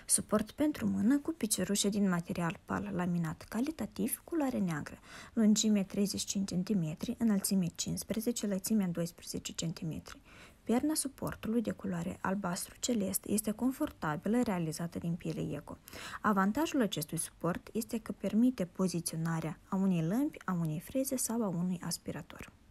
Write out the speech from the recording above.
Suport pentru mână cu piciorușe din material pal laminat calitativ, culoare neagră, lungime 35 cm, înălțime 15, lățime 12 cm. Perna suportului de culoare albastru celest este confortabilă, realizată din piele eco. Avantajul acestui suport este că permite poziționarea a unei lămpi, a unei freze sau a unui aspirator.